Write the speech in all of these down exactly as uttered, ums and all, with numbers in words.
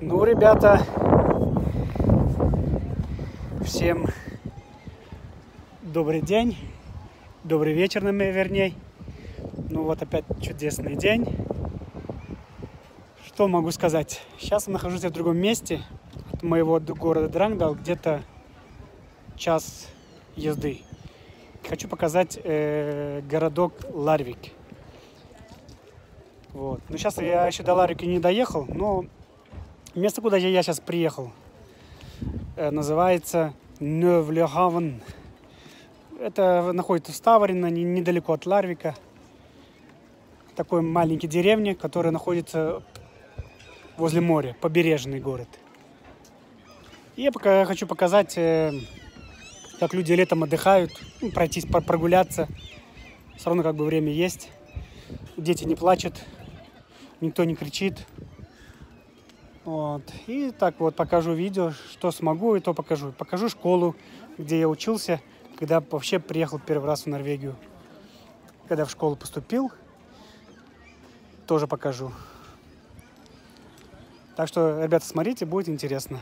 Ну, ребята, всем добрый день, добрый вечер, вернее. Ну вот опять чудесный день. Что могу сказать? Сейчас я нахожусь в другом месте от моего города Дрангдал, где-то час езды. Хочу показать э, городок Ларвик. Вот. Ну, сейчас я еще до Ларвика не доехал, но место, куда я сейчас приехал, э, называется Нёв-Ле-Хавен. Это находится в Ставрино, недалеко от Ларвика. Такой маленький деревня, которая находится возле моря, побережный город. И я пока хочу показать, э, как люди летом отдыхают, ну, пройтись, прогуляться. Все равно как бы время есть. Дети не плачут, никто не кричит. Вот. И так вот покажу видео, что смогу, и то покажу. Покажу школу, где я учился, когда вообще приехал первый раз в Норвегию. Когда в школу поступил, тоже покажу. Так что, ребята, смотрите, будет интересно.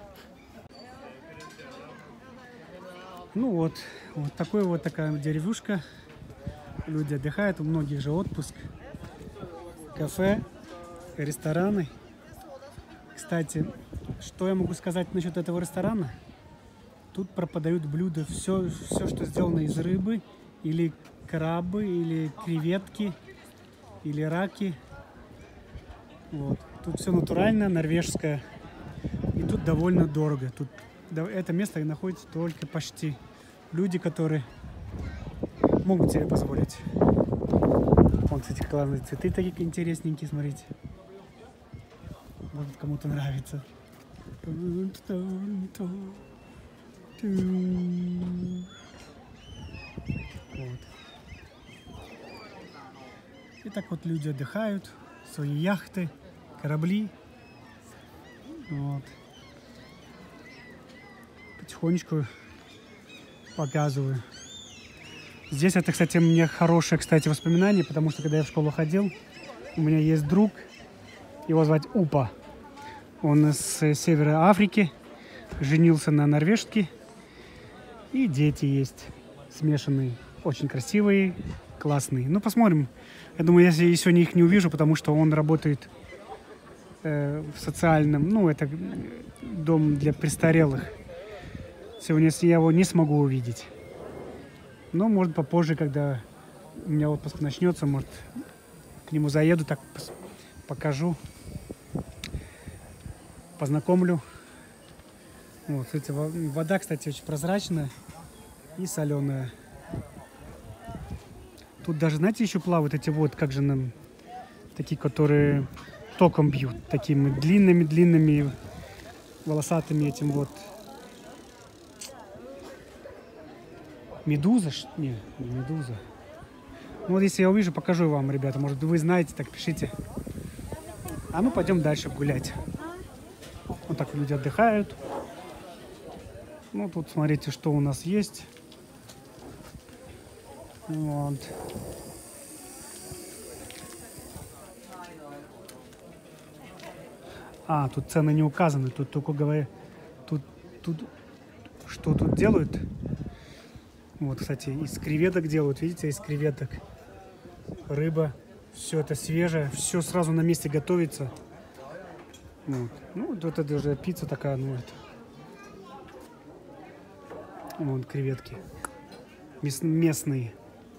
Ну вот, вот такой вот такая деревушка. Люди отдыхают, у многих же отпуск. Кафе, рестораны. Кстати, что я могу сказать насчет этого ресторана? Тут пропадают блюда, все, все, что сделано из рыбы, или крабы, или креветки, или раки. Вот. Тут все натурально, норвежское. И тут довольно дорого. Тут это место находится только почти люди, которые могут себе позволить. Вон, кстати, классные цветы такие интересненькие, смотрите. Может, кому-то нравится. Вот. И так вот люди отдыхают, свои яхты, корабли. Вот. Потихонечку показываю. Здесь это, кстати, мне хорошее, кстати, воспоминание, потому что когда я в школу ходил, у меня есть друг, его звать Упа. Он из Севера Африки, женился на норвежке, и дети есть смешанные, очень красивые, классные. Ну, посмотрим. Я думаю, если я сегодня их не увижу, потому что он работает э, в социальном, ну, это дом для престарелых. Сегодня я его не смогу увидеть. Но, может, попозже, когда у меня отпуск начнется, может, к нему заеду, так покажу, познакомлю. Вот, кстати, вода, кстати, очень прозрачная и соленая. Тут даже, знаете, еще плавают эти вот, как же нам, такие, которые током бьют, такими длинными-длинными, волосатыми этим вот. Медуза? Не, не медуза. Ну вот если я увижу, покажу вам, ребята. Может, вы знаете, так пишите. А ну, пойдем дальше гулять. Вот так люди отдыхают. Ну, тут смотрите, что у нас есть. Вот. А, тут цены не указаны. Тут только говорят, тут, тут, что тут делают. Вот, кстати, из креветок делают, видите, из креветок. Рыба, все это свежее, все сразу на месте готовится. Вот. Ну, вот это даже пицца такая, ну, это. Вот, креветки. Местные.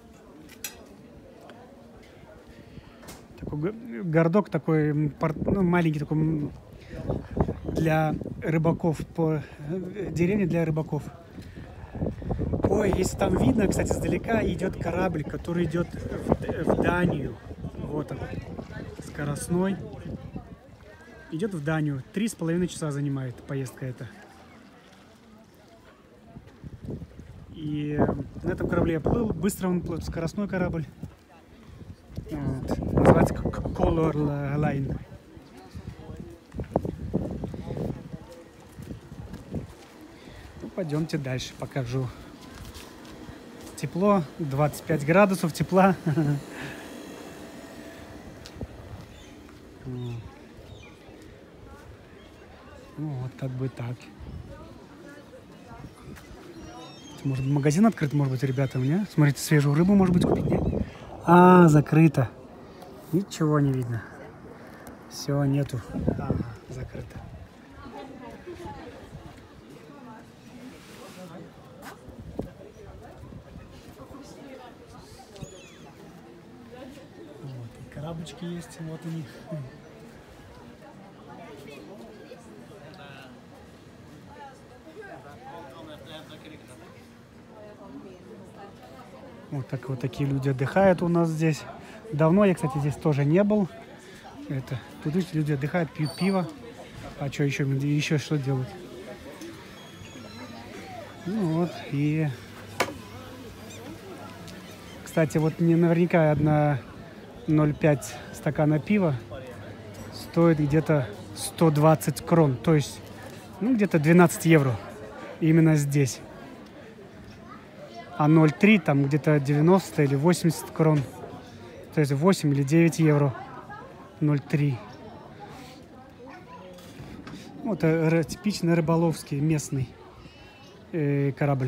Такой городок такой, ну, маленький такой, для рыбаков, по деревне для рыбаков. Ой, если там видно, кстати, издалека идет корабль, который идет в, в Данию. Вот он, скоростной. Идет в Данию. Три с половиной часа занимает поездка эта. И на этом корабле я плыл. Быстро он плыл, скоростной корабль. Вот. Называется Color Line. Ну, пойдемте дальше, покажу. Тепло, двадцать пять градусов тепла. Ну, вот как бы так. Может быть, магазин открыт, может быть, ребята, мне. Смотрите, свежую рыбу, может быть, купить, нет? А, закрыто. Ничего не видно. Все, нету. Ага, закрыто. Вот, и коробочки есть, вот они. Вот так вот такие люди отдыхают у нас здесь. Давно я, кстати, здесь тоже не был. Это, тут видите, люди отдыхают, пьют пиво. А что еще, еще что делать? Ну вот, и... Кстати, вот мне наверняка одна ноль пять стакана пива стоит где-то сто двадцать крон. То есть, ну, где-то двенадцать евро. Именно здесь. А ноль три там где-то девяносто или восемьдесят крон. То есть восемь или девять евро. ноль три. Вот это типичный рыболовский местный э, корабль.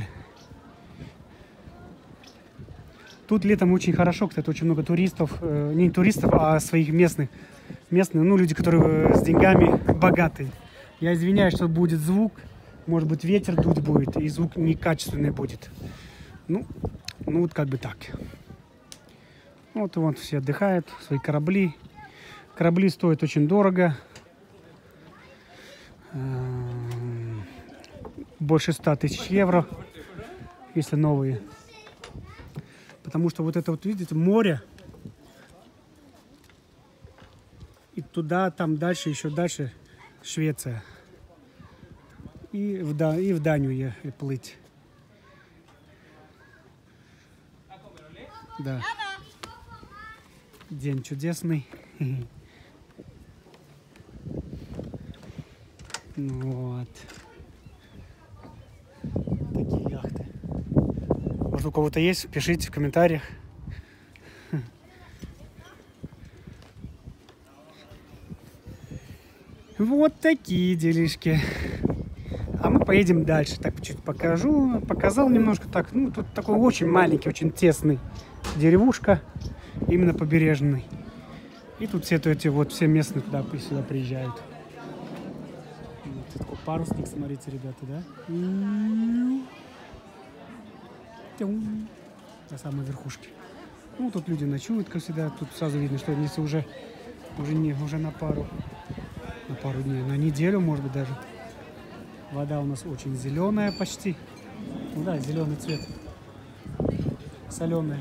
Тут летом очень хорошо, кстати, очень много туристов. Э, не туристов, а своих местных. Местные, ну, люди, которые с деньгами богатые. Я извиняюсь, что будет звук. Может быть, ветер дуть будет, и звук некачественный будет. Ну, ну вот как бы так. Вот и вот все отдыхают, свои корабли. Корабли стоят очень дорого. Больше ста тысяч евро, если новые. Потому что вот это вот, видите, море. И туда, там дальше, еще дальше Швеция. И в, да, и в Данию и плыть. Да. День чудесный. Вот. Такие яхты. Может, у кого-то есть, пишите в комментариях. Вот такие делишки. А мы поедем дальше. Так, чуть покажу. Показал немножко так. Ну, тут такой очень маленький, очень тесный деревушка. Именно побережный. И тут все эти вот все местные туда сюда приезжают. Вот такой парусник, смотрите, ребята, да? На самой верхушке. Ну, тут люди ночуют, как всегда. Тут сразу видно, что если уже, уже, не, уже на пару, на пару дней, на неделю, может быть, даже. Вода у нас очень зеленая почти. Ну да, зеленый цвет. Соленая.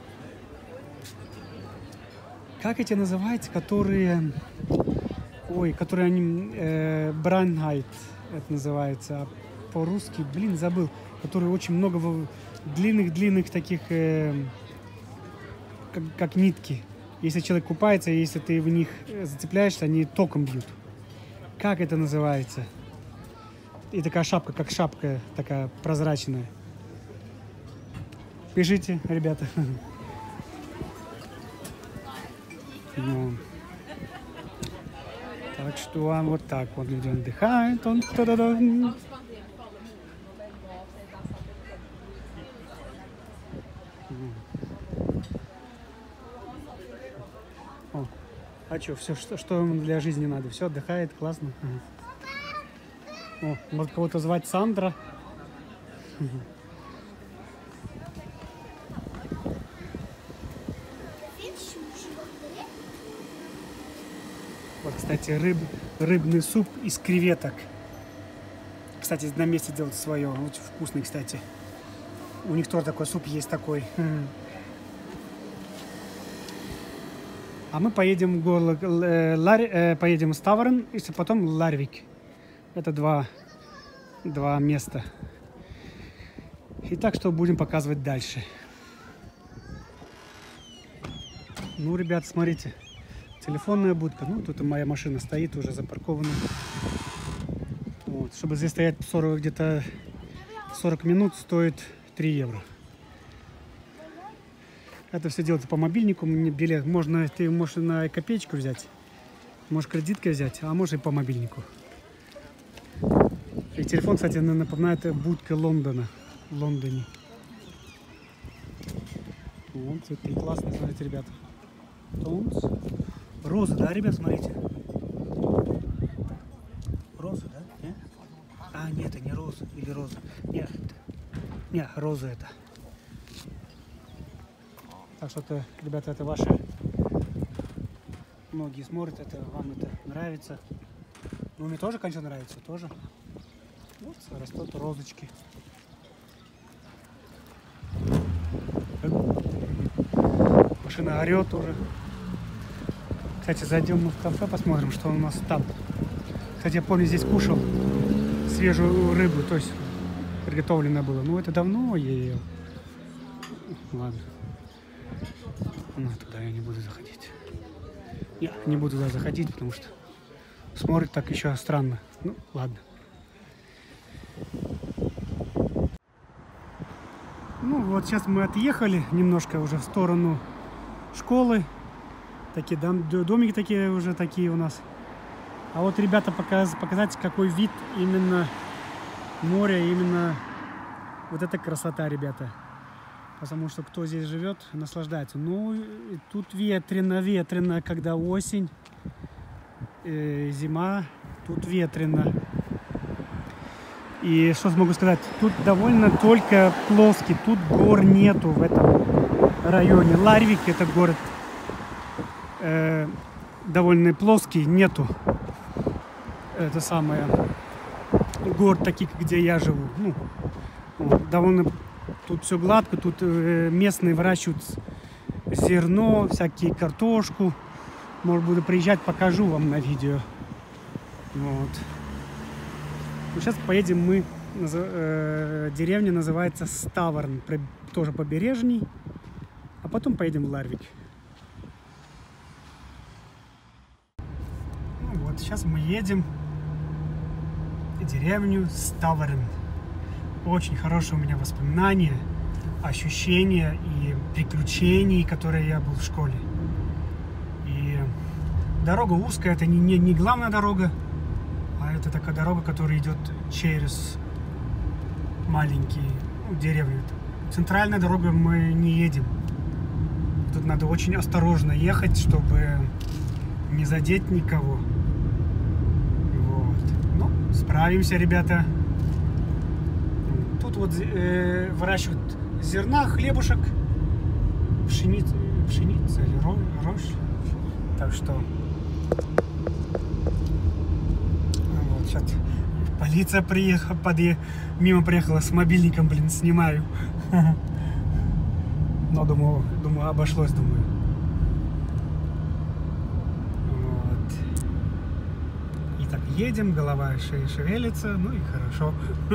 Как эти называются, которые... Ой, которые они... Э, Бранхайт, это называется. А по-русски, блин, забыл. Которые очень много длинных-длинных таких... Э, как, как нитки. Если человек купается, если ты в них зацепляешься, они током бьют. Как это называется? И такая шапка, как шапка, такая прозрачная. Пишите, ребята. Ну, так что а, вот так вот люди отдыхают. Он, О, а что, все, что, что ему для жизни надо? Все, отдыхает, классно. О, может кого-то звать Сандра? Вот, кстати, рыб, рыбный суп из креветок. Кстати, на месте делают свое. Очень вкусный, кстати. У них тоже такой суп есть такой. А мы поедем в город, поедем в Ставрен, и потом Ларвик. Это два, два места. И так что будем показывать дальше. Ну, ребят, смотрите. Телефонная будка. Ну, тут моя машина стоит уже запаркована. Вот. Чтобы здесь стоять сорок, где-то сорок минут, стоит три евро. Это все делается по мобильнику. Мне билет можно, ты можешь на копеечку взять. Можешь кредиткой взять, а можешь и по мобильнику. И телефон, кстати, напоминает будка Лондона в Лондоне. Вон цветы классные, смотрите, ребята. Тонс. Розы, да, ребят, смотрите. Розы, да? Нет? А, нет, это не розы. Или розы. Нет, это... Нет, розы это. Так что, это, ребята, это ваши. Многие смотрят, это вам это нравится. Ну, мне тоже, конечно, нравится, тоже. Вот растут розочки. Машина орет уже. Кстати, зайдем мы в кафе, посмотрим, что у нас там. Кстати, я помню, здесь кушал свежую рыбу, то есть приготовлено было. Ну, это давно я ел. Ладно. Ну, туда я не буду заходить. Я не буду туда заходить, потому что смотрит так еще странно. Ну, ладно. Ну, вот сейчас мы отъехали немножко уже в сторону школы. Такие домики такие уже такие у нас. А вот, ребята, показ, показать, какой вид именно моря, именно вот эта красота, ребята. Потому что кто здесь живет, наслаждается. Ну, тут ветрено, ветрено, когда осень, э, зима, тут ветрено. И что смогу сказать, тут довольно только плоский, тут гор нету в этом районе. Ларвик, это город э, довольно плоский, нету. Это самое, гор таких, где я живу. Ну, вот, довольно тут все гладко, тут э, местные выращивают зерно, всякие картошку. Может, буду приезжать, покажу вам на видео. Вот. Ну, сейчас поедем мы, э, деревня называется Ставерн, тоже побережный, а потом поедем в Ларвик. Ну, вот сейчас мы едем в деревню Ставерн. Очень хорошие у меня воспоминания, ощущения и приключений, которые я был в школе. И дорога узкая, это не, не, не главная дорога. Это такая дорога, которая идет через маленькие, ну, деревни. Центральной дорогой мы не едем. Тут надо очень осторожно ехать, чтобы не задеть никого. Вот. Ну, справимся, ребята. Тут вот э, выращивают зерна, хлебушек, пшеница, пшеница или рожь. Так что... Сейчас полиция приехала, подъе... мимо приехала с мобильником, блин, снимаю. Но думаю, думаю, обошлось, думаю. Вот. И так едем, голова шевелится, ну и хорошо.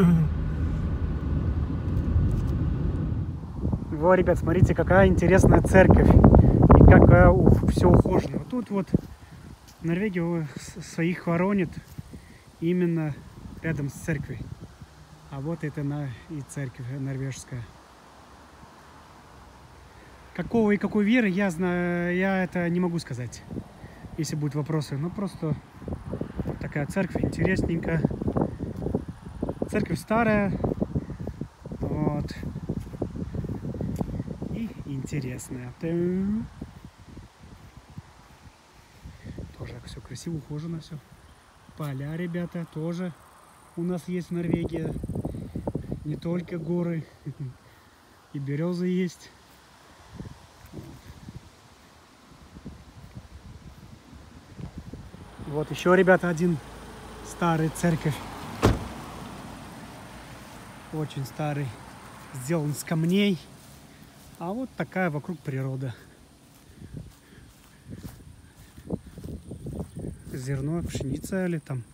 Вот, ребят, смотрите, какая интересная церковь. И как все ухожено. Тут вот Норвегия своих воронит. Именно рядом с церковью. А вот это на, и церковь норвежская. Какого и какой веры, я знаю, я это не могу сказать. Если будут вопросы. Ну, просто такая церковь интересненькая. Церковь старая. Вот. И интересная. Тоже все красиво, ухожено все. Поля, ребята, тоже у нас есть в Норвегии. Не только горы, и березы есть. Вот еще, ребята, один старый церковь. Очень старый. Сделан с камней. А вот такая вокруг природа. Зерно, пшеница или там.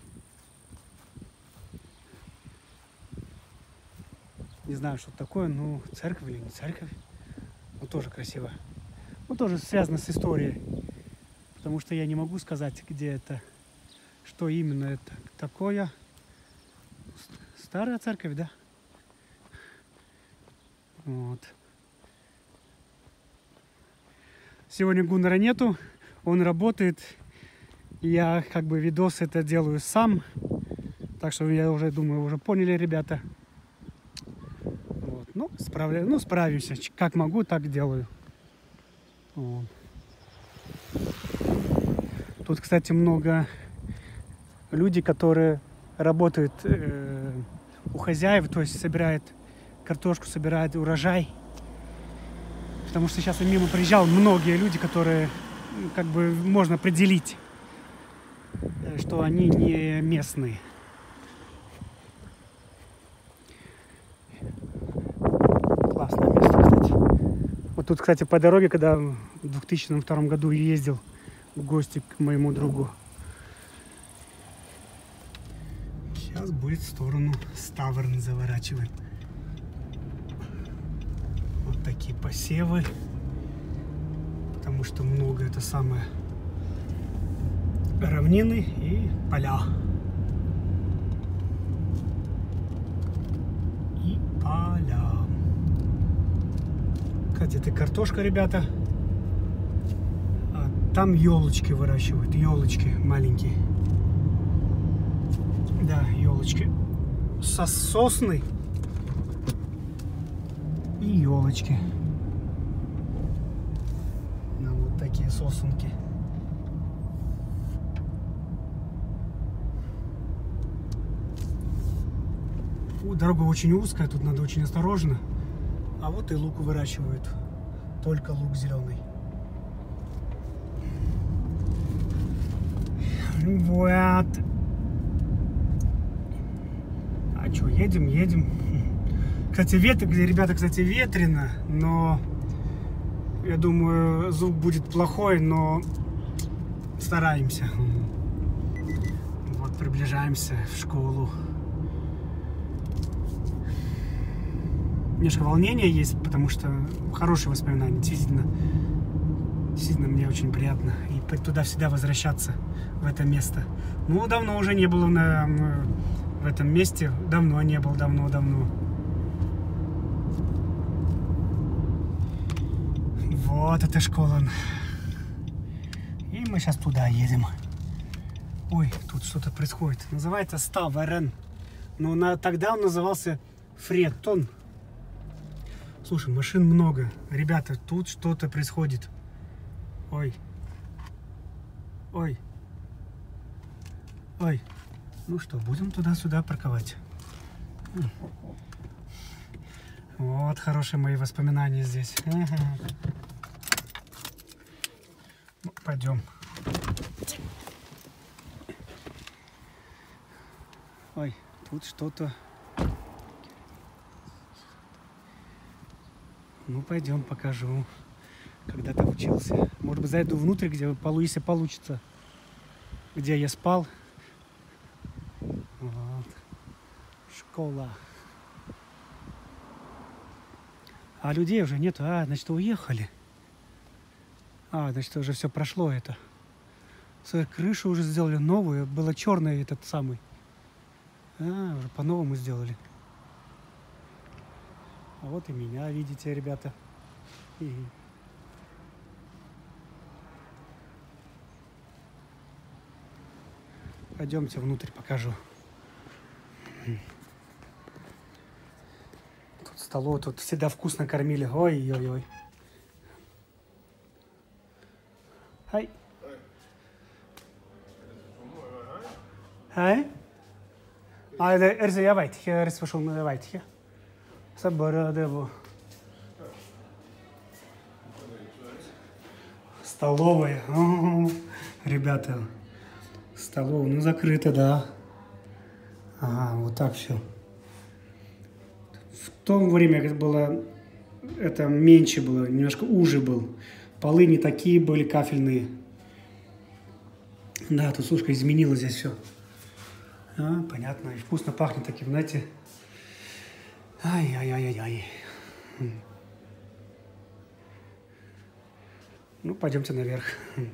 Не знаю, что такое, но церковь или не церковь. Ну, тоже красиво. Ну, тоже связано с историей. Потому что я не могу сказать, где это, что именно это такое. Старая церковь, да? Вот. Сегодня Гуннара нету, он работает. Я как бы видос это делаю сам. Так что я уже думаю, уже поняли, ребята. Вот. Ну, справля... ну, справимся. Как могу, так делаю. Вот. Тут, кстати, много людей, которые работают э, у хозяев, то есть собирают картошку, собирают урожай. Потому что сейчас я мимо приезжал, многие люди, которые, как бы, можно определить, что они не местные. Классное место, кстати. Вот тут, кстати, по дороге, когда в две тысячи втором году ездил в гости к моему другу. Сейчас будет в сторону Ставрн заворачиваем. Вот такие посевы. Потому что много это самое равнины и поля. И поля. Кстати, это картошка, ребята. А там елочки выращивают. Елочки маленькие. Да, елочки. Со сосны и елочки. Ну, вот такие сосунки. О, дорога очень узкая, тут надо очень осторожно. А вот и лук выращивают. Только лук зеленый. Вот. А что, едем, едем. Кстати, ветер, ребята, кстати, ветрено, но я думаю, звук будет плохой, но стараемся. Вот, приближаемся в школу. Немножко волнения есть, потому что хорошие воспоминания, действительно. Действительно, мне очень приятно. И туда всегда возвращаться, в это место. Ну, давно уже не было на, в этом месте. Давно не был, давно-давно. Вот эта школа. И мы сейчас туда едем. Ой, тут что-то происходит. Называется Ставрн. Но на, тогда он назывался Фреттон. Слушай, машин много. Ребята, тут что-то происходит. Ой. Ой. Ой. Ну что, будем туда-сюда парковать. Вот хорошие мои воспоминания здесь. Ага. Ну, пойдем. Ой, тут что-то. Ну, пойдем, покажу. Когда-то учился. Может быть, зайду внутрь, где, если получится. Где я спал. Вот. Школа. А людей уже нету. А, значит, уехали. А, значит, уже все прошло это. Свою крышу уже сделали новую. Было черное этот самый. А, уже по-новому сделали. А вот и меня, видите, ребята. И... Пойдемте внутрь, покажу. Тут столовая, тут всегда вкусно кормили. Ой-ой-ой. Хай. Хай. А, это я вайт, я расслышал на вайт. Собородево. Столовая. О-о-о. Ребята, столовая, ну закрыта, да. Ага, вот так все. В то время это было, это меньше было, немножко уже был. Полы не такие были кафельные. Да, тут, слушай, изменилось здесь все. А, понятно, и вкусно пахнет таким, знаете. Ай-яй-яй-яй-яй. Ну, пойдемте наверх.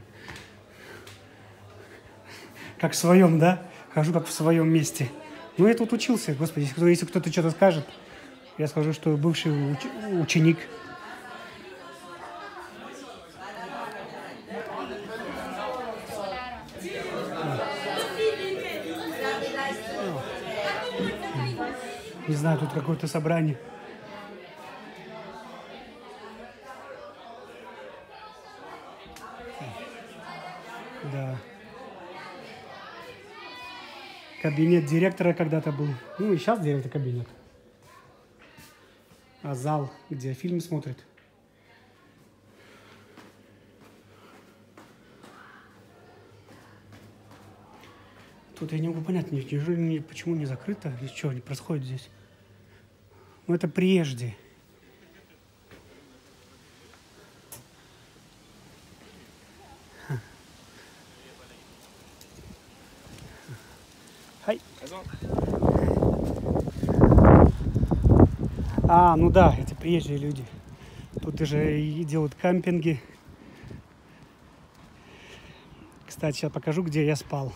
Как в своем, да? Хожу как в своем месте. Ну, я тут учился, господи, если кто-то что-то скажет, я скажу, что бывший уч ученик. Не знаю, тут какое-то собрание. Да. Кабинет директора когда-то был. Ну и сейчас директор кабинет. А зал, где фильм смотрит. Тут я не могу понять, неужели, почему не закрыто, и что не происходит здесь. Ну это прежде. Хай. А, ну да, это приезжие люди. Тут уже и делают кампинги. Кстати, сейчас покажу, где я спал.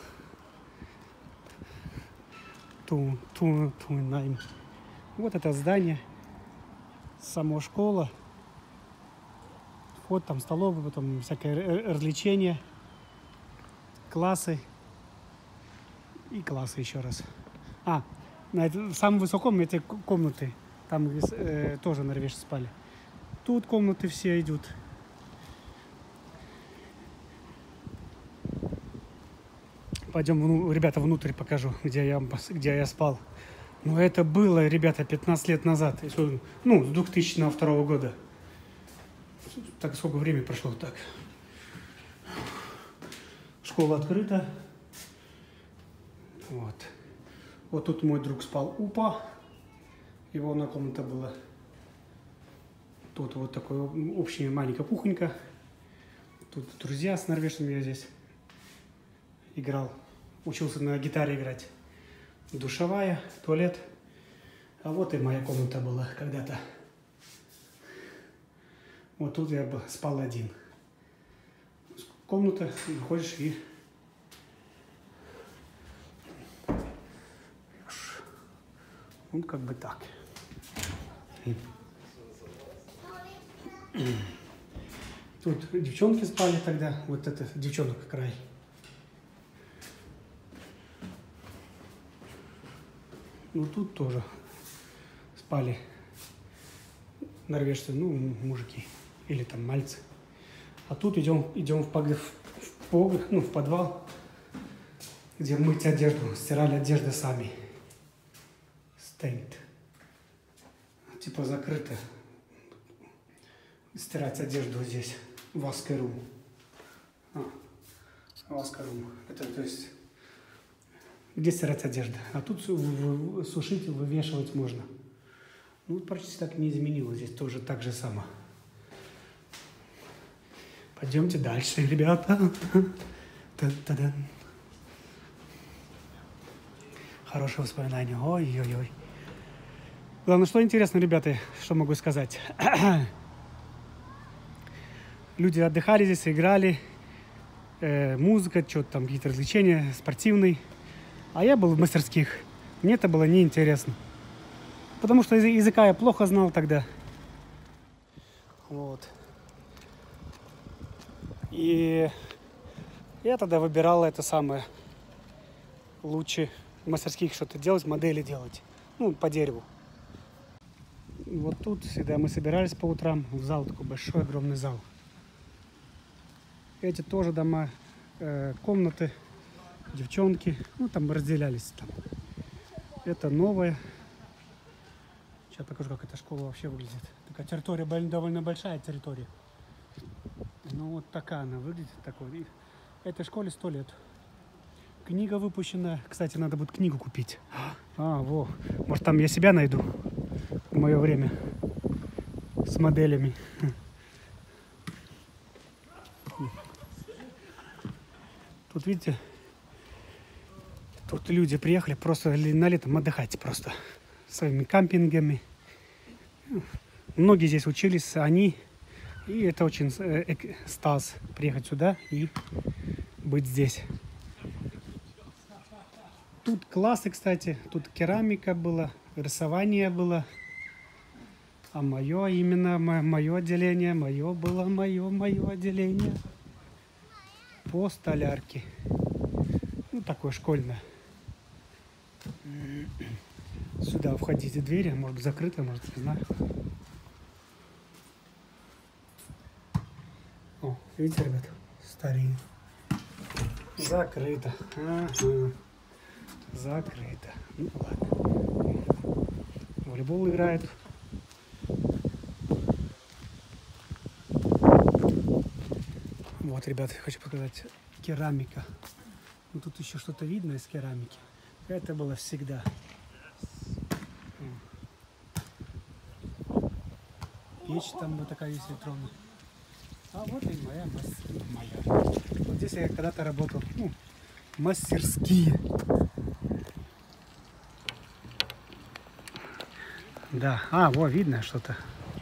Ту, ту, ту, найм. Вот это здание. Сама школа. Вот там столовая, потом всякие развлечения. Классы. И классы еще раз. А, на это, в самом высоком эти комнаты. Там э, тоже норвежцы спали. Тут комнаты все идут. Пойдем, ребята, внутрь покажу, где я, где я спал. Но это было, ребята, пятнадцать лет назад. Ну, с две тысячи второго года. Так сколько времени прошло так. Школа открыта. Вот. Вот тут мой друг спал, Упа. Его одна комната была. Тут вот такая общая маленькая кухонька. Тут друзья с норвежцами, я здесь играл. Учился на гитаре играть. Душевая, туалет. А вот и моя комната была когда-то. Вот тут я спал один. Комната, выходишь и... Ну, как бы так. Тут девчонки спали тогда. Вот это девчонок край. Ну, тут тоже спали норвежцы, ну, мужики. Или там мальцы. А тут идем, идем в, пог... в, пог... ну, в подвал, где мыть одежду, стирали одежду сами. Стейнт. Типа закрыто. Стирать одежду здесь. Васкерум. А, васкерум. Это, то есть, где стирать одежду. А тут сушить, вывешивать можно. Ну, почти так не изменилось. Здесь тоже так же само. Пойдемте дальше, ребята. Та-та-дан. Хорошее воспоминание. Ой-ой-ой. Главное, что интересно, ребята, что могу сказать. Люди отдыхали здесь, играли. Э, музыка, что-то там, какие-то развлечения, спортивные. А я был в мастерских. Мне это было неинтересно. Потому что языка я плохо знал тогда. Вот. И я тогда выбирал это самое. Лучше в мастерских что-то делать, модели делать. Ну, по дереву. Вот тут всегда мы собирались по утрам в зал, такой большой, огромный зал. Эти тоже дома, э, комнаты, девчонки, ну там разделялись там. Это новое. Сейчас покажу, как эта школа вообще выглядит. Такая территория, довольно большая территория. Ну вот такая она выглядит. Такой. Этой школе сто лет. Книга выпущена. Кстати, надо будет книгу купить. А, во. Может, там я себя найду в мое время. С моделями. Тут, видите, тут люди приехали просто на летом отдыхать просто. Своими кампингами. Многие здесь учились, они. И это очень стаз приехать сюда и быть здесь. Тут классы, кстати, тут керамика была, рисование было. А мое именно, мое отделение, мое было, мое, мое отделение по столярке. Ну, такое школьное. Сюда входите двери, может быть закрыты, может, не знаю. О, видите, ребят, старинный. Закрыто. Ага. Закрыто. Ну ладно. Волейбол играет. Вот, ребят, хочу показать керамика. Ну, тут еще что-то видно из керамики. Это было всегда. Печь там вот такая есть электронная. А вот и моя моя. Вот здесь я когда-то работал. Ну, мастерские. Да. А, вот видно что-то.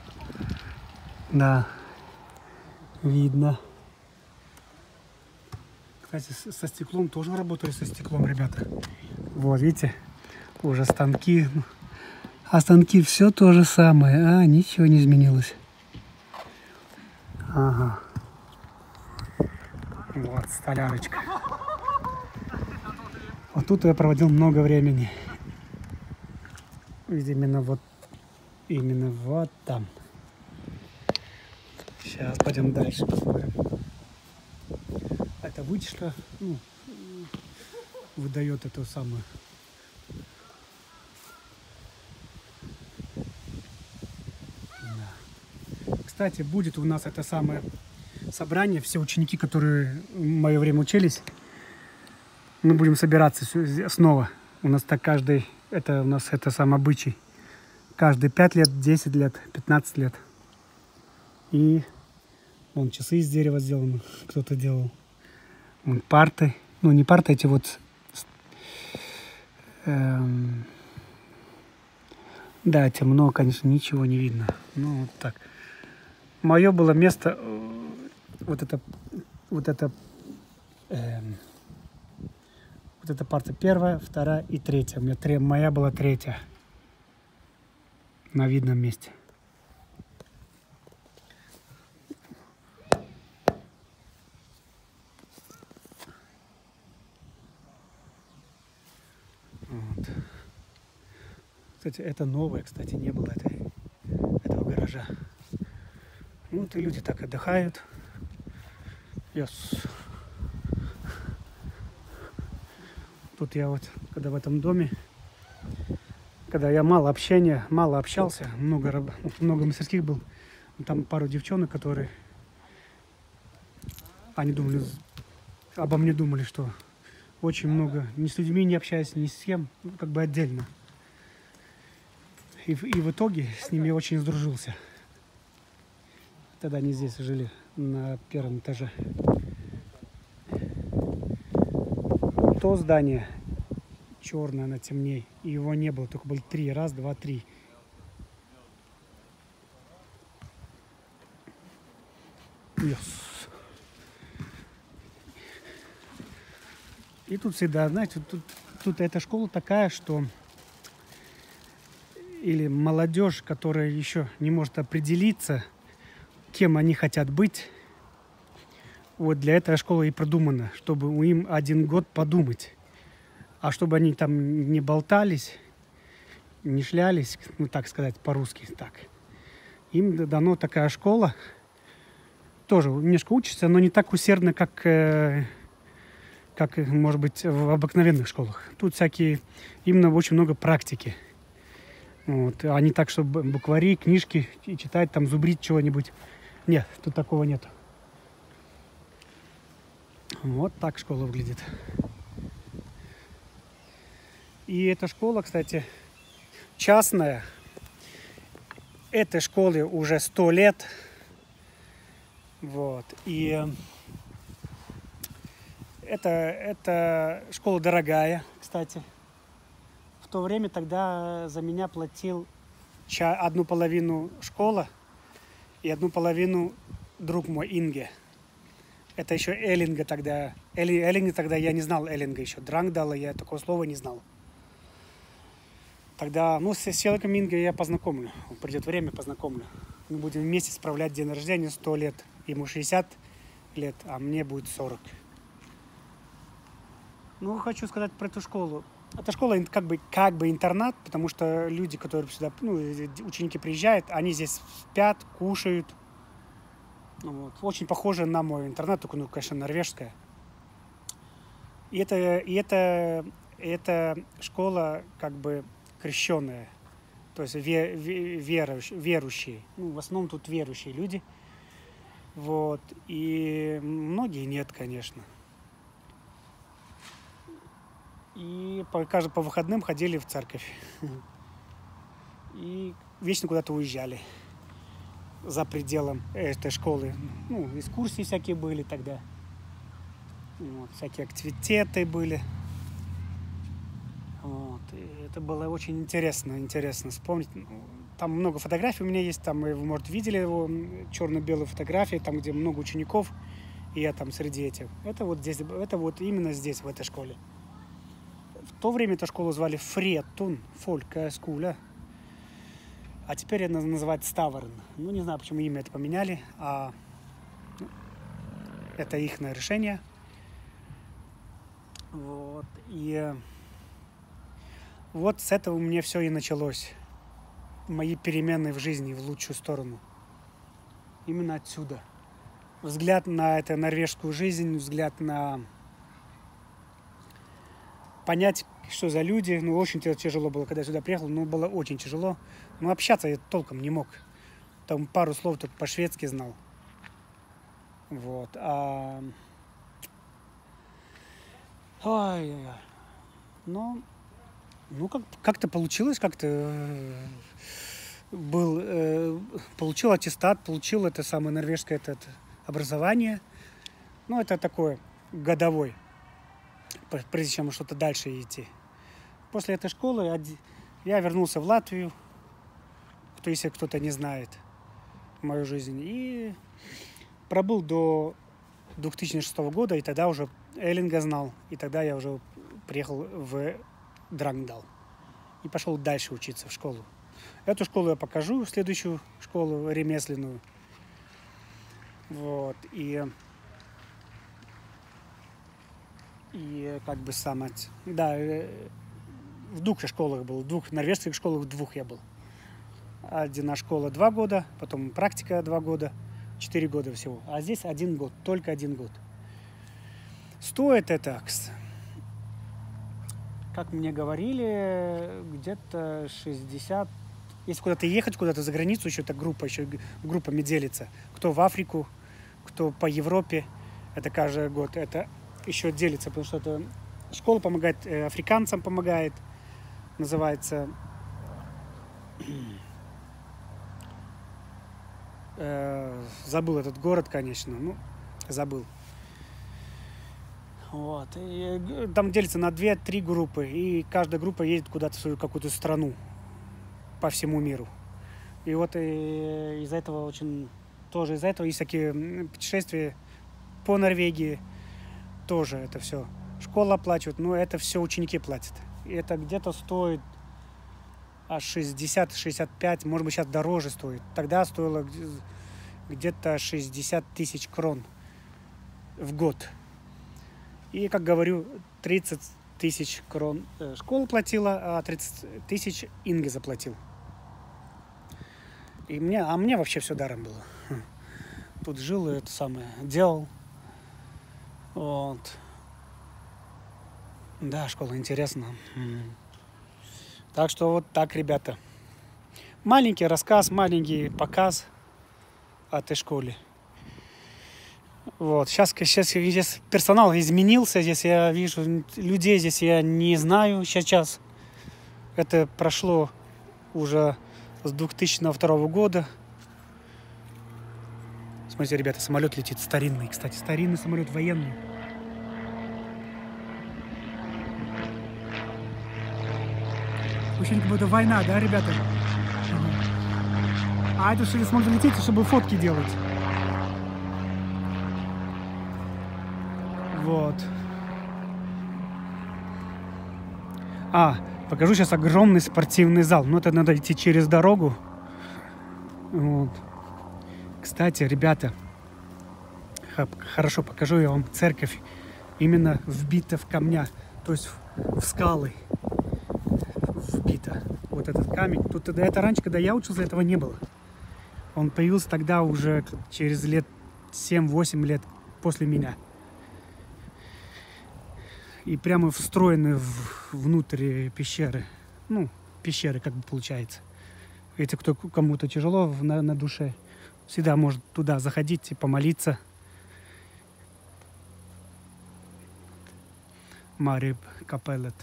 Да. Видно. Кстати, со стеклом тоже работали, со стеклом, ребята. Вот, видите, уже станки. А станки все то же самое. А, ничего не изменилось. Ага. Вот, столярочка. Вот тут я проводил много времени. Именно вот, именно вот там. Сейчас пойдем дальше посмотрим. Это вытяжка, ну, выдает эту самую. Да. Кстати, будет у нас это самое собрание. Все ученики, которые в мое время учились, мы будем собираться снова. У нас так каждый, это у нас это сам обычай. Каждые пять лет, десять лет, пятнадцать лет. И вон часы из дерева сделаны, кто-то делал. Вон парты. Ну, не парты, эти вот... Эм, да, темно, конечно, ничего не видно. Ну, вот так. Мое было место... Вот это... Вот это... Эм, вот эта парта первая, вторая и третья. У меня три, моя была третья. На видном месте. Вот. Кстати, это новое, кстати, не было этой, этого гаража. Вот и люди так отдыхают. Yes. Тут я вот, когда в этом доме, когда я мало общения, мало общался, много, много мастерских был, там пару девчонок, которые, они думали, обо мне думали, что очень много, ни с людьми не общаюсь, ни с кем, как бы отдельно. И, и в итоге с ними очень сдружился. Тогда они здесь жили, на первом этаже. То здание черное, оно темней, и его не было, только было три, раз, два, три. Yes. И тут всегда, знаете, тут, тут эта школа такая, что или молодежь, которая еще не может определиться, кем они хотят быть, вот для этого школа и продумана, чтобы им один год подумать. А чтобы они там не болтались, не шлялись, ну так сказать, по-русски так. Им дано такая школа, тоже немножко учатся, но не так усердно, как, э, как может быть, в обыкновенных школах. Тут всякие, именно очень много практики. Вот. А не так, чтобы буквари, книжки и читать, там, зубрить чего-нибудь. Нет, тут такого нет. Вот так школа выглядит. И эта школа, кстати, частная. Этой школе уже сто лет. Вот. И это, это школа дорогая, кстати. В то время тогда за меня платил одну половину школа и одну половину друг мой Инге. Это еще Эллинга тогда. Элли, Эллинга тогда я не знал Эллинга еще. Дрангдала я такого слова не знал. Тогда, ну, с человеком Инге я познакомлю. Придет время, познакомлю. Мы будем вместе справлять день рождения, сто лет. Ему шестьдесят лет, а мне будет сорок. Ну, хочу сказать про эту школу. Эта школа как бы, как бы интернат, потому что люди, которые сюда, ну, ученики приезжают, они здесь спят, кушают. Вот. Очень похоже на мой интернат, только, ну, конечно, норвежская. И это, и это, это школа как бы крещенная, то есть ве, ве, верующие, верующие. Ну, в основном тут верующие люди. Вот. И многие нет, конечно. И по, каждый, по выходным ходили в церковь. И вечно куда-то уезжали за пределом этой школы. Ну, экскурсии всякие были тогда. Вот, всякие активитеты были. Вот. И это было очень интересно, интересно вспомнить. Там много фотографий у меня есть, там вы, может, видели его, черно-белые фотографии, там, где много учеников, и я там среди этих. Это вот здесь, это вот именно здесь, в этой школе. В то время эту школу звали Фретун, Фолькскола, а теперь она называется Ставерн. Ну, не знаю, почему имя это поменяли, а это их решение. Вот, и вот с этого у меня все и началось. Мои перемены в жизни в лучшую сторону. Именно отсюда. Взгляд на эту норвежскую жизнь, взгляд на понять, что за люди. Ну, очень тяжело было, когда я сюда приехал, но было очень тяжело. Но общаться я толком не мог. Там пару слов только по-шведски знал. Вот. А... Ой-ой-ой. Ну, ну как, как-то получилось, как-то был, э, получил аттестат, получил это самое норвежское это, это образование. Ну, это такое годовой, прежде чем что-то дальше идти. После этой школы я вернулся в Латвию, кто, если кто-то не знает мою жизнь, и пробыл до две тысячи шестого года, и тогда уже Эллинга знал, и тогда я уже приехал в Дрангдал и пошел дальше учиться в школу. Эту школу я покажу, следующую школу ремесленную. Вот, и, и как бы сам, да, в двух школах был, в двух норвежских школах, в двух я был. Одна школа два года, потом практика два года, четыре года всего. А здесь один год, только один год. Стоит это, как мне говорили, где-то шестьдесят. Если куда-то ехать, куда-то за границу, еще так группа, еще группами делится. Кто в Африку, кто по Европе, это каждый год. Это еще делится, потому что это школа помогает, африканцам помогает. Называется... Забыл этот город, конечно. Ну, забыл. Вот. И там делится на две-три группы. И каждая группа едет куда-то в свою какую-то страну по всему миру. И вот и из-за этого очень... Тоже из-за этого есть такие путешествия по Норвегии. Тоже это все. Школа оплачивает, но это все ученики платят. И это где-то стоит аж шестьдесят-шестьдесят пять, может быть, сейчас дороже стоит. Тогда стоило где-то шестьдесят тысяч крон в год. И, как говорю, тридцать тысяч крон школа платила, а тридцать тысяч Инге заплатил. И мне, а мне вообще все даром было. Тут жил и это самое делал. Вот. Да, школа интересна. Так что вот так, ребята. Маленький рассказ, маленький показ о этой школе. Вот. Сейчас, сейчас здесь персонал изменился. Здесь я вижу людей, здесь я не знаю сейчас. Это прошло уже с две тысячи второго года. Смотрите, ребята, самолет летит старинный. Кстати, старинный самолет военный. Очень как будто война, да, ребята? Ага. А это что можно лететь, чтобы фотки делать. Вот. А, покажу сейчас огромный спортивный зал. Но это надо идти через дорогу. Вот. Кстати, ребята, хорошо, покажу я вам церковь. Именно вбита в камня, то есть в скалы. забито. Вот этот камень. Тут тогда это раньше, когда я учился, этого не было. Он появился тогда уже через лет семь-восемь лет после меня. И прямо встроены в, внутрь пещеры. Ну, пещеры как бы получается. Если кто, кому-то тяжело на, на душе, всегда может туда заходить и помолиться. Мариб Капеллет.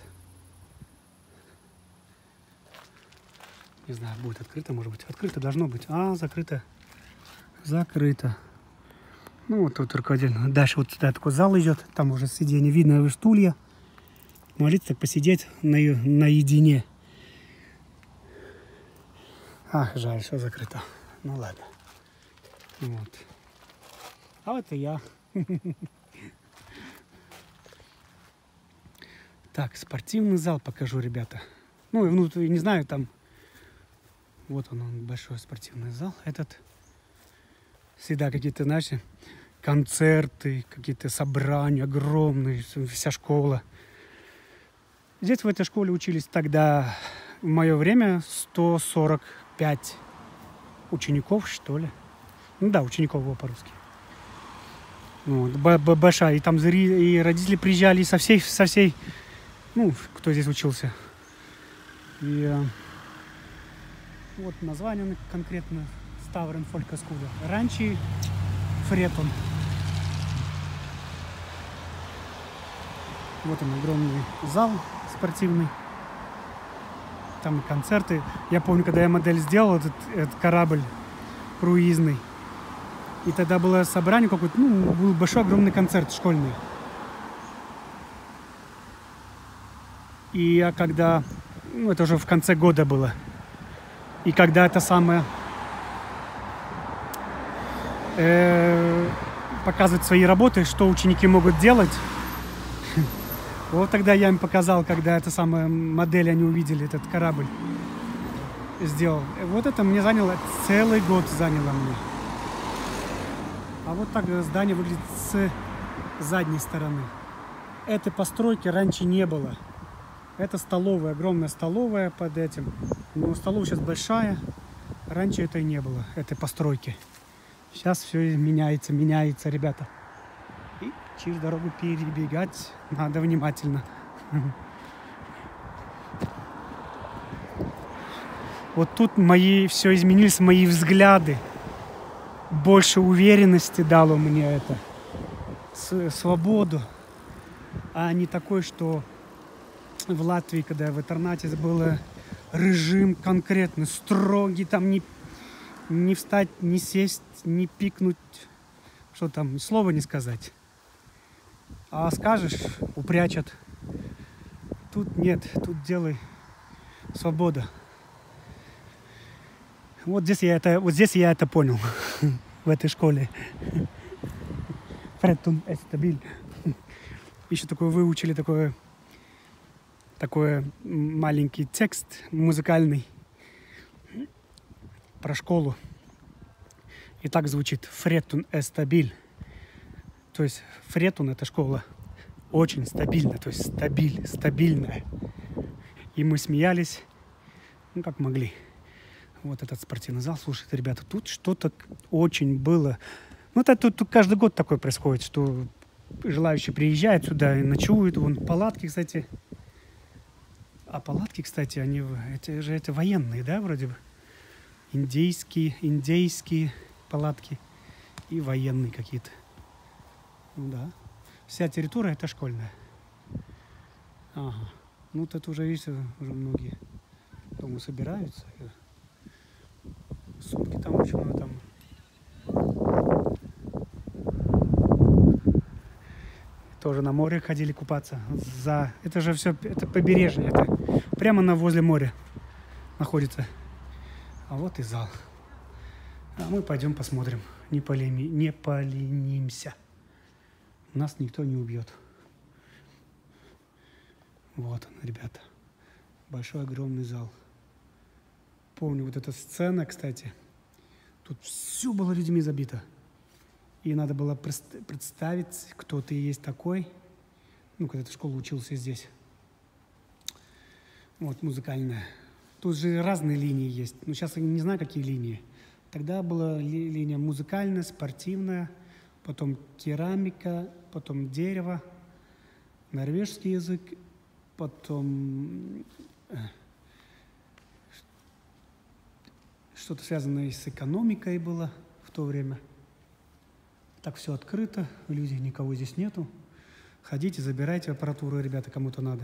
Не знаю, будет открыто, может быть. Открыто должно быть. А, закрыто. Закрыто. Ну, вот тут только один. Дальше вот сюда такой зал идет. Там уже сиденье видно, стулья. Молиться, так посидеть на, наедине. Ах, жаль, что закрыто. Ну ладно. Вот. А вот и я. Так, спортивный зал покажу, ребята. Ну, и внутри, не знаю, там... Вот он, он, большой спортивный зал. Этот... Всегда какие-то, знаете, концерты, какие-то собрания огромные, вся школа. Здесь в этой школе учились тогда, в мое время, сто сорок пять учеников, что ли. Ну да, учеников было по-русски. Вот, большая. И там и родители приезжали со всей, со всей, ну, кто здесь учился. И э, вот название конкретно. Ставрен Фолькоскула. Раньше Фретон. Вот он, огромный зал спортивный. Там концерты. Я помню, когда я модель сделал, этот, этот корабль круизный. И тогда было собрание какое-то, ну, был большой огромный концерт школьный. И я когда, ну, это уже в конце года было. И когда это самое... показывать свои работы, что ученики могут делать. Вот тогда я им показал, когда эта самая модель, они увидели, этот корабль сделал. Вот это мне заняло, целый год заняло мне. А вот так здание выглядит с задней стороны. Этой постройки раньше не было. Это столовая, огромная столовая под этим. Но столовая сейчас большая. Раньше это и не было, этой постройки. Сейчас все меняется, меняется, ребята. И через дорогу перебегать надо внимательно. Вот тут мои все изменились, мои взгляды. Больше уверенности дало мне это. С свободу. А не такой, что в Латвии, когда я в интернате, был режим конкретный, строгий, там не Не встать, не сесть, не пикнуть, что там, слова не сказать. А скажешь, упрячут. Тут нет, тут делай свобода. Вот здесь я это, вот здесь я это понял, в этой школе. Фретун эстабиль. Еще такое выучили, такое, такой маленький текст музыкальный про школу. И так звучит: Фретун эстабиль. То есть Фретун — это школа очень стабильная, то есть стабиль, стабильная. И мы смеялись, ну, как могли. Вот этот спортивный зал. Слушайте, ребята, тут что-то очень было. Ну, это тут, тут каждый год такое происходит, что желающие приезжают сюда и ночуют. Вон палатки, кстати. А палатки, кстати, они это же это военные, да, вроде бы? Индейские, индейские палатки и военные какие-то. Ну да. Вся территория это школьная. Ага. Ну тут уже, видите, уже многие, думаю, собираются. Сумки там очень много там. Тоже на море ходили купаться. За... Это же все, это побережье, это прямо на возле моря находится. А вот и зал. А мы пойдем посмотрим. Не, полеми... не поленимся. Нас никто не убьет. Вот он, ребята. Большой, огромный зал. Помню, вот эта сцена, кстати. Тут все было людьми забито. И надо было представить, кто ты есть такой. Ну, когда ты в школу учился здесь. Вот музыкальная. Тут же разные линии есть. Но сейчас я не знаю, какие линии. Тогда была ли, линия музыкальная, спортивная, потом керамика, потом дерево, норвежский язык, потом что-то связанное с экономикой было в то время. Так все открыто, люди, никого здесь нету. Ходите, забирайте аппаратуру, ребята, кому-то надо.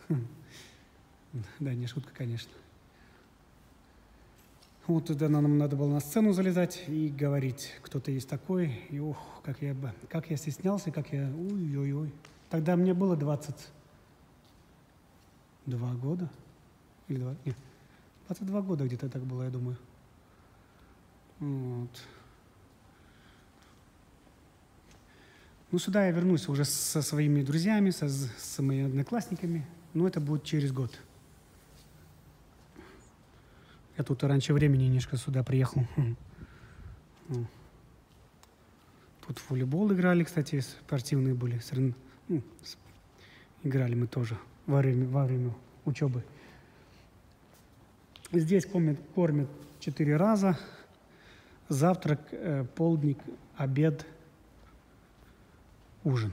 Да, не шутка, конечно. Вот туда нам надо было на сцену залезать и говорить, кто-то есть такой. И ох, как я, как я стеснялся, как я... Ой-ой-ой. Тогда мне было двадцать два года. Или два... Нет, двадцать два года где-то так было, я думаю. Вот. Ну, сюда я вернусь уже со своими друзьями, со, с моими одноклассниками. Но это будет через год. Я тут раньше времени немножко сюда приехал. Тут в волейбол играли, кстати, спортивные были. Ну, играли мы тоже во время, во время учебы. Здесь кормят, кормят четыре раза. Завтрак, э, полдник, обед, ужин.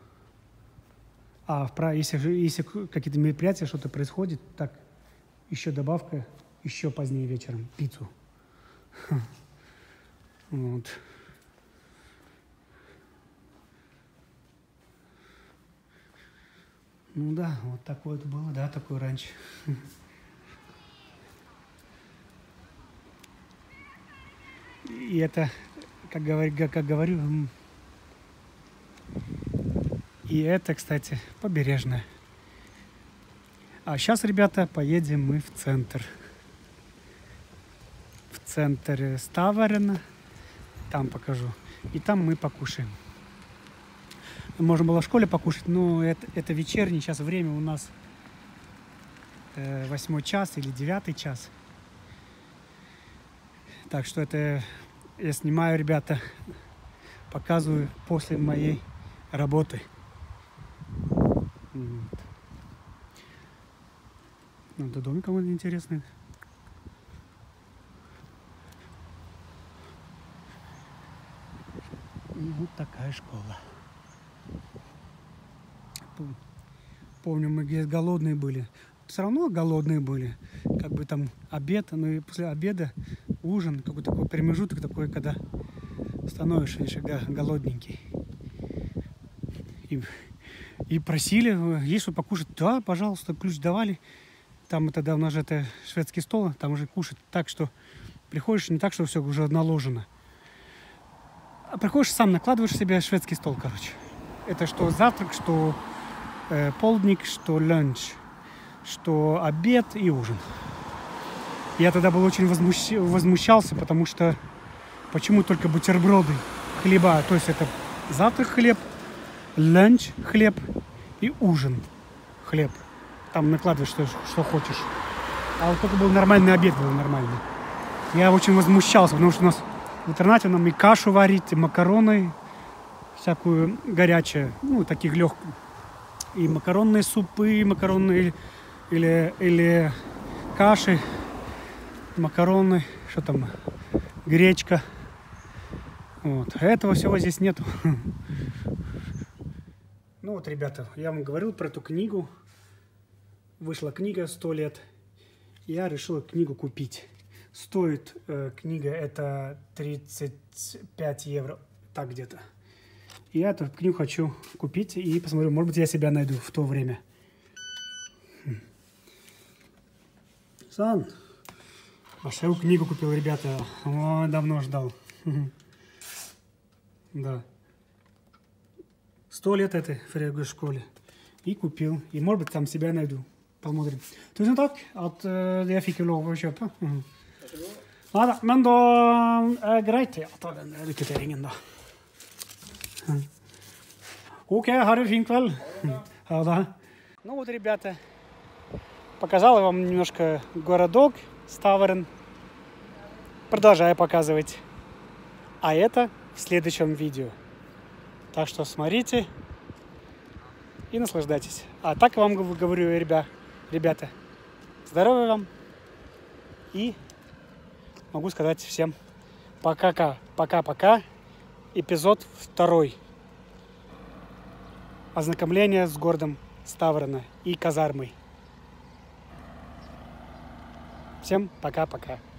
А в, если, если какие-то мероприятия, что-то происходит, так, еще добавка, еще позднее вечером, пиццу. Вот. Ну да, вот такое это было, да, такое раньше. И это, как говорю, как говорю, и это, кстати, побережная. А сейчас, ребята, поедем мы в центр. В центр Ставарена. Там покажу. И там мы покушаем. Можно было в школе покушать, но это, это вечерний. Сейчас время у нас э, восьмой час или девятый час. Так что это я снимаю, ребята, показываю после моей работы. Вот. Надо домик кому-то интересный. И вот такая школа. Помню, мы где голодные были. Все равно голодные были. Как бы там обед, но и после обеда ужин, какой-то такой промежуток такой, когда становишься голодненький. И, и просили, есть что покушать? Да, пожалуйста, ключ давали. Там тогда у нас же это шведский стол, там уже кушать так, что приходишь не так, что все уже наложено. А приходишь, сам накладываешь себе шведский стол, короче. Это что завтрак, что э, полдник, что ланч, что обед и ужин. Я тогда был очень возмущ... возмущался, потому что почему только бутерброды, хлеба, то есть это завтрак хлеб, ланч хлеб и ужин хлеб. Там накладываешь что, что хочешь. А вот только был нормальный обед, был нормальный. Я очень возмущался, потому что у нас в интернате нам и кашу варить, и макароны, всякую горячую, ну, таких легких. И макаронные супы, и макаронные или, или каши, макароны, что там, гречка. Вот. А этого всего здесь нету. Ну вот, ребята, я вам говорил про эту книгу. Вышла книга «сто лет». Я решил книгу купить. Стоит э, книга это тридцать пять евро, так где-то. И я эту книгу хочу купить и посмотрю, может быть, я себя найду в то время. Сан, большую книгу купил, ребята. О, давно ждал. Да. Сто лет этой в школе. И купил. И, может быть, там себя найду. Посмотрим. Tusen takk at uh, jeg fikk lov å kjøpe. Mm. Ja da, men da er det greit. Jeg tar den rekrutteringen da. Mm. Ok, ha det fin kveld. Ja да. Ну вот, ребята, показал я вам немножко городок Ставарен. Продолжаю показывать. А это в следующем видео. Так что смотрите и наслаждайтесь. А так я вам говорю, ребят, ребята, Здоровья вам. И могу сказать всем пока-пока. Пока-пока. Эпизод второй. Ознакомление с городом Ставроно и казармой. Всем пока-пока.